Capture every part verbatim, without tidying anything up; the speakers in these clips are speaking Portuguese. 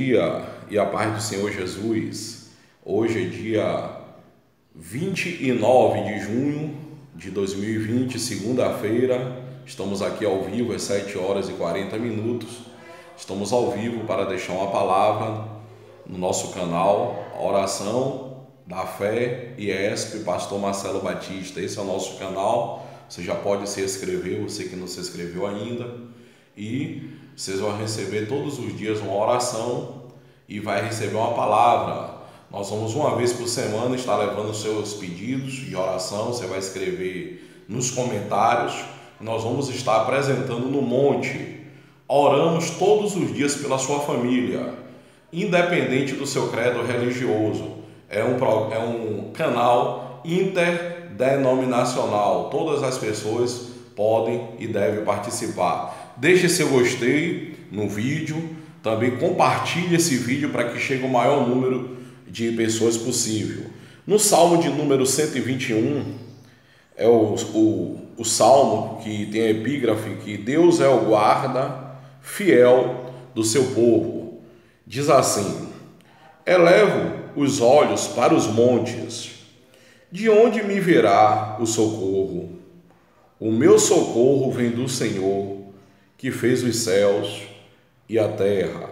dia e a paz do Senhor Jesus. Hoje é dia vinte e nove de junho de dois mil e vinte, segunda-feira. Estamos aqui ao vivo às sete horas e quarenta minutos. Estamos ao vivo para deixar uma palavra no nosso canal, a Oração da Fé I E S P, Pastor Marcelo Batista. Esse é o nosso canal. Você já pode se inscrever, você que não se inscreveu ainda. E vocês vão receber todos os dias uma oração e vai receber uma palavra. Nós vamos uma vez por semana estar levando os seus pedidos de oração. Você vai escrever nos comentários. Nós vamos estar apresentando no monte. Oramos todos os dias pela sua família, independente do seu credo religioso. É um, é um canal interdenominacional. Todas as pessoas podem e devem participar. Deixe seu gostei no vídeo. Também compartilhe esse vídeo para que chegue o maior número de pessoas possível. No Salmo de número cento e vinte e um, é o, o, o Salmo que tem a epígrafe que Deus é o guarda fiel do seu povo. Diz assim: elevo os olhos para os montes, de onde me virá o socorro? O meu socorro vem do Senhor, que fez os céus e a terra.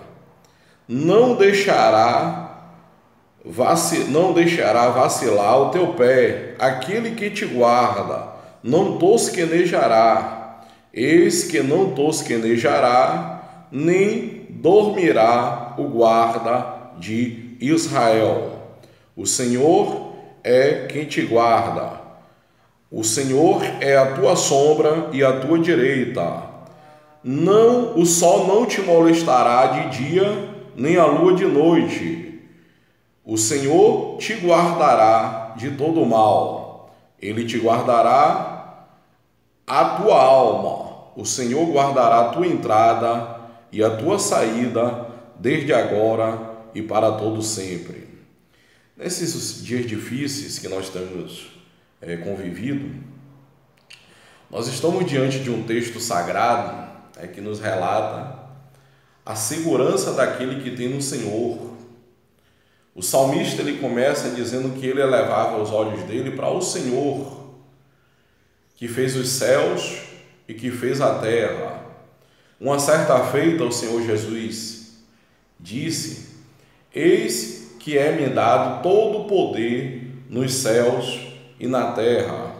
Não deixará, vaci... não deixará vacilar o teu pé, aquele que te guarda, não tosquenejará. Eis que não tosquenejará, nem dormirá o guarda de Israel. O Senhor é quem te guarda. O Senhor é a tua sombra e a tua direita. Não, o sol não te molestará de dia, nem a lua de noite. O Senhor te guardará de todo mal. Ele te guardará a tua alma. O Senhor guardará a tua entrada e a tua saída, desde agora e para todo sempre. Nesses dias difíceis que nós temos é, convivido, nós estamos diante de um texto sagrado é, que nos relata a segurança daquele que tem no Senhor. O salmista ele começa dizendo que ele elevava os olhos dele para o Senhor, que fez os céus e que fez a terra. Uma certa feita o Senhor Jesus disse: eis que é-me dado todo o poder nos céus e na terra.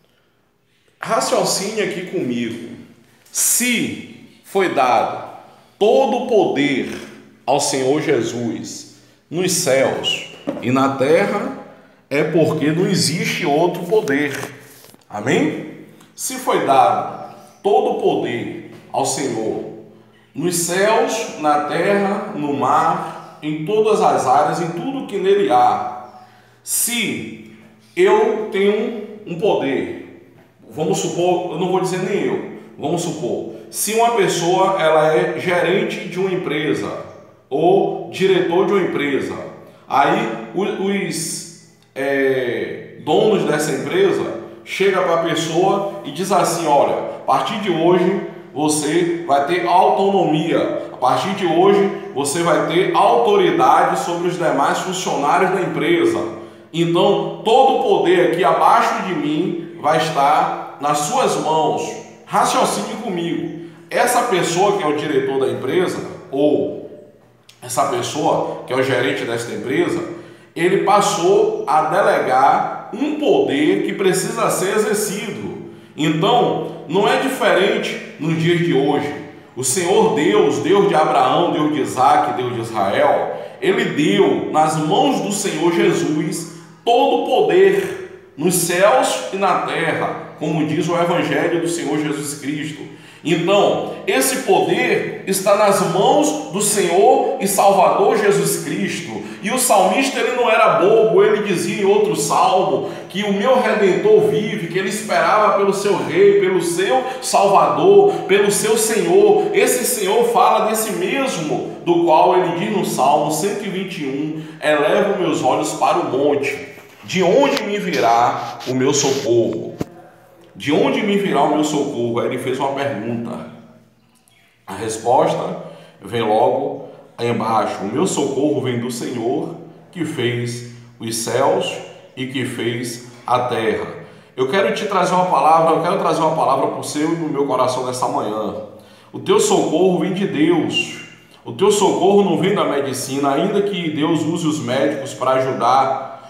Raciocine aqui comigo. Se foi dado todo o poder ao Senhor Jesus nos céus e na terra, é porque não existe outro poder. Amém? Se foi dado todo o poder ao Senhor nos céus, na terra, no mar, em todas as áreas, em tudo que nele há. Se eu tenho um poder, vamos supor, eu não vou dizer nem eu, vamos supor, se uma pessoa ela é gerente de uma empresa ou diretor de uma empresa, aí os é, donos dessa empresa chega para a pessoa e diz assim: olha, a partir de hoje você vai ter autonomia, a partir de hoje você vai ter autoridade sobre os demais funcionários da empresa. Então todo o poder aqui abaixo de mim vai estar nas suas mãos. Raciocine comigo. Essa pessoa que é o diretor da empresa, ou essa pessoa que é o gerente desta empresa, ele passou a delegar um poder que precisa ser exercido. Então, não é diferente nos dias de hoje. O Senhor Deus, Deus de Abraão, Deus de Isaac, Deus de Israel, Ele deu nas mãos do Senhor Jesus todo o poder nos céus e na terra, como diz o Evangelho do Senhor Jesus Cristo. Então, esse poder está nas mãos do Senhor e Salvador Jesus Cristo. E o salmista ele não era bobo, ele dizia em outro salmo que o meu Redentor vive, que ele esperava pelo seu Rei, pelo seu Salvador, pelo seu Senhor. Esse Senhor fala desse mesmo, do qual ele diz no Salmo cento e vinte e um: elevo meus olhos para o monte, de onde me virá o meu socorro? De onde me virá o meu socorro? Aí ele fez uma pergunta. A resposta vem logo aí embaixo, o meu socorro vem do Senhor, que fez os céus e que fez a terra. Eu quero te trazer uma palavra, eu quero trazer uma palavra para o seu e para o meu coração nessa manhã. O teu socorro vem de Deus. O teu socorro não vem da medicina, ainda que Deus use os médicos para ajudar.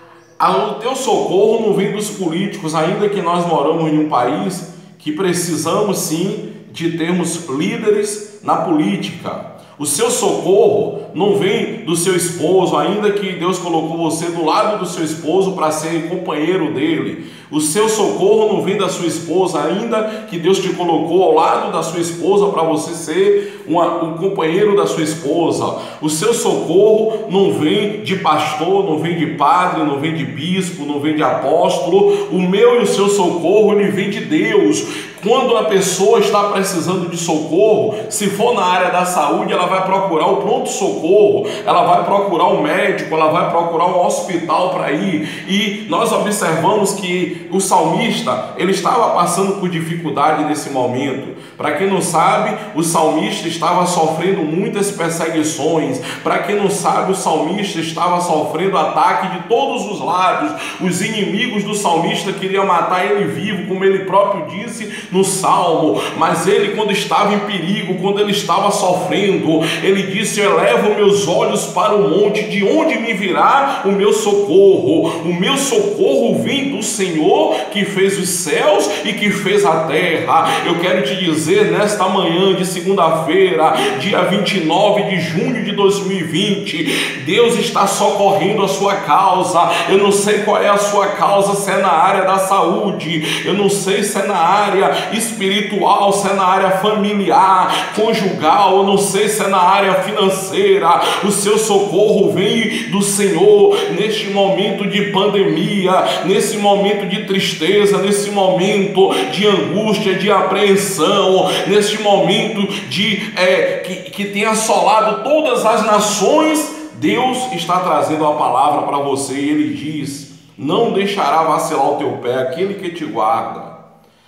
O teu socorro não vem dos políticos, ainda que nós moramos em um país que precisamos sim de termos líderes na política. O seu socorro não vem do seu esposo, ainda que Deus colocou você do lado do seu esposo para ser companheiro dele. O seu socorro não vem da sua esposa, ainda que Deus te colocou ao lado da sua esposa para você ser uma, um companheiro da sua esposa. O seu socorro não vem de pastor, não vem de padre, não vem de bispo, não vem de apóstolo. O meu e o seu socorro, ele vem de Deus. Quando a pessoa está precisando de socorro, se for na área da saúde, ela vai procurar o pronto-socorro, ela vai procurar um médico, ela vai procurar um hospital para ir. E nós observamos que o salmista, ele estava passando por dificuldade nesse momento. Para quem não sabe, o salmista estava sofrendo muitas perseguições. Para quem não sabe, o salmista estava sofrendo ataque de todos os lados. Os inimigos do salmista queriam matar ele vivo, como ele próprio disse no Salmo. Mas ele, quando estava em perigo, quando ele estava sofrendo, ele disse: eu elevo meus olhos para o monte, de onde me virá o meu socorro? O meu socorro vem do Senhor, que fez os céus e que fez a terra. Eu quero te dizer nesta manhã de segunda-feira, dia vinte e nove de junho de dois mil e vinte, Deus está socorrendo a sua causa. Eu não sei qual é a sua causa, se é na área da saúde, eu não sei se é na área espiritual, se é na área familiar, conjugal, eu não sei se é na área financeira. O seu socorro vem do Senhor neste momento de pandemia, nesse momento de tristeza, nesse momento de angústia, de apreensão, neste momento de, é, que, que tem assolado todas as nações. Deus está trazendo a palavra para você e Ele diz: não deixará vacilar o teu pé aquele que te guarda,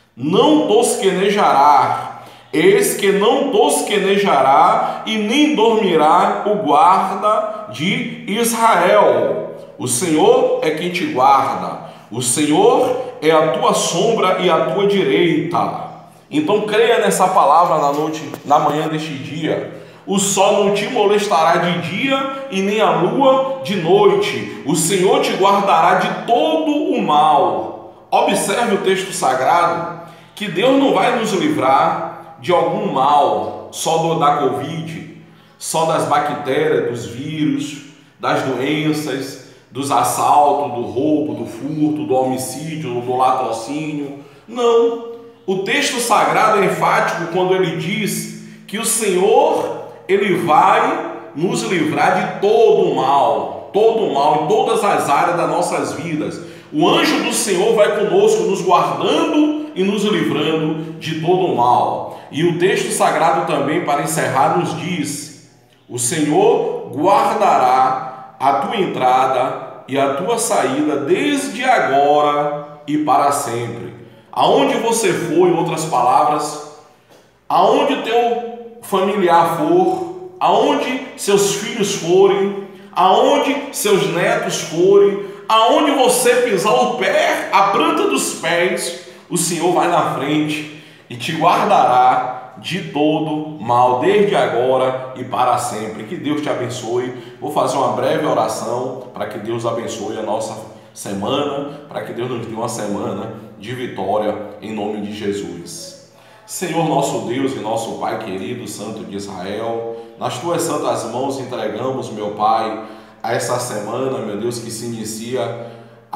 não tosquenejará, eis que não tosquenejará e nem dormirá o guarda de Israel. O Senhor é quem te guarda, o Senhor é a tua sombra e a tua direita. Então creia nessa palavra na noite, na manhã deste dia. O sol não te molestará de dia e nem a lua de noite. O Senhor te guardará de todo o mal. Observe o texto sagrado, que Deus não vai nos livrar de algum mal só do, da Covid, só das bactérias, dos vírus, das doenças, dos assaltos, do roubo, do furto, do homicídio, do latrocínio. Não. O texto sagrado é enfático quando ele diz que o Senhor, ele vai nos livrar de todo o mal, todo o mal, em todas as áreas das nossas vidas. O anjo do Senhor vai conosco, nos guardando e nos livrando de todo o mal. E o texto sagrado também, para encerrar, nos diz: o Senhor guardará a tua entrada e a tua saída desde agora e para sempre. Aonde você for, em outras palavras, aonde o teu familiar for, aonde seus filhos forem, aonde seus netos forem, aonde você pisar o pé, a planta dos pés, o Senhor vai na frente e te guardará de todo mal, desde agora e para sempre. Que Deus te abençoe. Vou fazer uma breve oração para que Deus abençoe a nossa semana, para que Deus nos dê uma semana de vitória em nome de Jesus. Senhor nosso Deus e nosso Pai querido, Santo de Israel, nas tuas santas mãos entregamos, meu Pai, a essa semana, meu Deus, que se inicia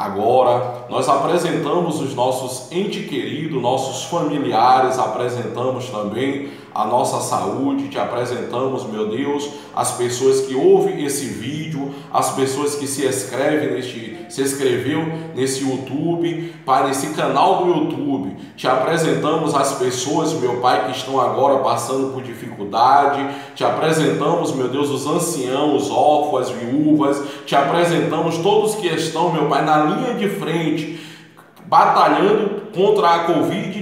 agora. Nós apresentamos os nossos entes queridos, nossos familiares, apresentamos também a nossa saúde, te apresentamos, meu Deus, as pessoas que ouvem esse vídeo, as pessoas que se inscrevem neste, se inscreveu nesse YouTube, para esse canal do YouTube. Te apresentamos as pessoas, meu Pai, que estão agora passando por dificuldade. Te apresentamos, meu Deus, os anciãos, os órfãos, as viúvas. Te apresentamos todos que estão, meu Pai, na linha de frente, batalhando contra a covid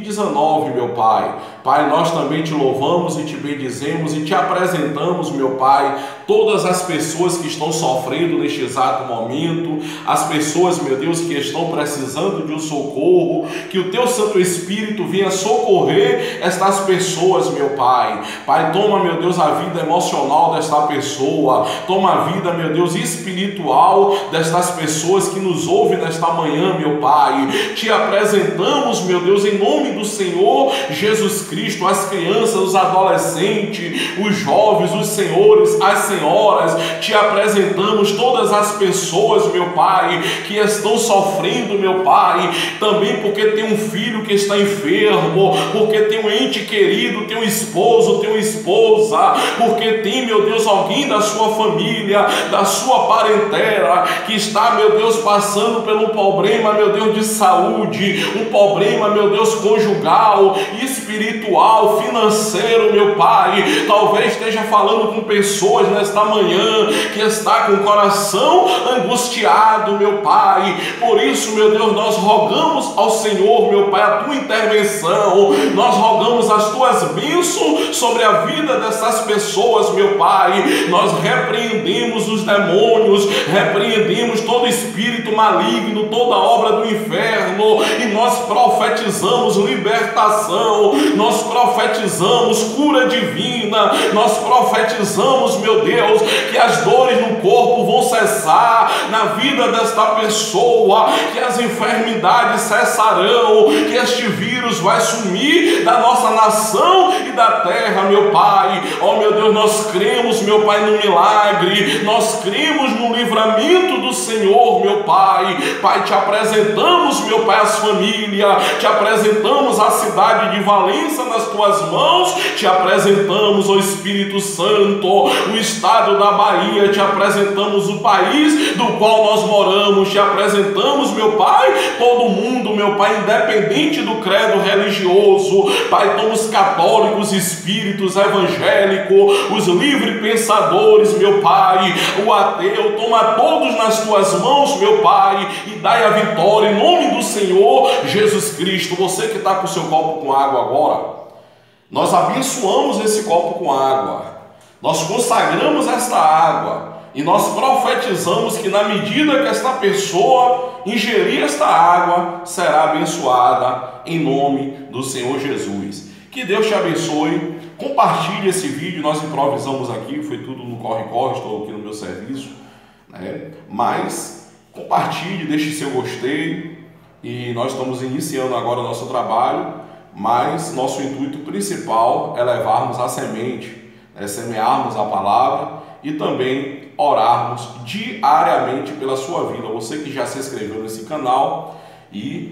dezenove, meu Pai. Pai, nós também te louvamos e te bendizemos e te apresentamos, meu Pai, todas as pessoas que estão sofrendo neste exato momento, as pessoas, meu Deus, que estão precisando de um socorro, que o teu Santo Espírito venha socorrer estas pessoas, meu Pai. Pai, toma, meu Deus, a vida emocional desta pessoa, toma a vida, meu Deus, espiritual destas pessoas que nos ouvem nesta manhã, meu Pai. Te apresentamos, meu Deus, em nome do Senhor Jesus Cristo, as crianças, os adolescentes, os jovens, os senhores, as senhoras, te apresentamos todas as pessoas, meu Pai, que estão sofrendo, meu Pai, também porque tem um filho que está enfermo, porque tem um ente querido, tem um esposo, tem uma esposa, porque tem, meu Deus, alguém da sua família, da sua parentela, que está, meu Deus, passando pelo problema, meu Deus, de saúde, um problema, meu Deus, conjugal, espiritual, financeiro, meu Pai. Talvez esteja falando com pessoas nesta manhã que está com o coração angustiado, meu Pai. Por isso, meu Deus, nós rogamos ao Senhor, meu Pai, a tua intervenção, nós rogamos as tuas bênçãos sobre a vida dessas pessoas, meu Pai. Nós repreendemos os demônios, repreendemos todo espírito maligno, toda obra do inferno, e nós profetizamos libertação, nós profetizamos cura divina, nós profetizamos, meu Deus, que as dores no corpo vão cessar na vida desta pessoa, que as enfermidades cessarão, que este vírus vai sumir da nossa nação e da terra, meu Pai. Ó, meu Deus, nós cremos, meu Pai, no milagre, nós cremos no livramento do Senhor, meu Pai. Pai, te apresentamos, meu Pai, as famílias, te apresentamos a cidade de Valença nas tuas mãos, te apresentamos, ó Espírito Santo, o estado da Bahia, te apresentamos o país do qual nós moramos, te apresentamos, meu Pai, todo mundo, meu Pai, independente do credo religioso, Pai, toma os católicos, espíritos evangélicos, os livres pensadores, meu Pai, o ateu, toma todos nas tuas mãos, meu Pai, e dai a vitória em nome do Senhor Jesus Cristo. Você que está com o seu copo com água agora, nós abençoamos esse copo com água, nós consagramos esta água e nós profetizamos que na medida que esta pessoa ingerir esta água, será abençoada em nome do Senhor Jesus. Que Deus te abençoe. Compartilhe esse vídeo. Nós improvisamos aqui, foi tudo no corre-corre, estou aqui no meu serviço, né? Mas compartilhe, deixe seu gostei. E nós estamos iniciando agora o nosso trabalho, mas nosso intuito principal é levarmos a semente, é semearmos a palavra e também orarmos diariamente pela sua vida. Você que já se inscreveu nesse canal e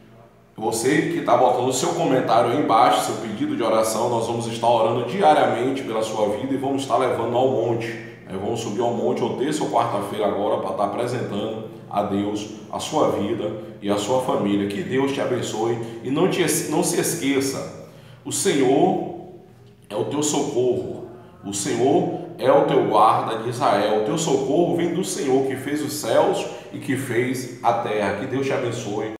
você que está botando o seu comentário aí embaixo, seu pedido de oração, nós vamos estar orando diariamente pela sua vida e vamos estar levando ao monte. Né? Vamos subir ao monte ou terça ou quarta-feira agora para estar apresentando a Deus a sua vida e a sua família. Que Deus te abençoe e não, te, não se esqueça, o Senhor é o teu socorro, o Senhor é o teu guarda de Israel, o teu socorro vem do Senhor que fez os céus e que fez a terra. Que Deus te abençoe.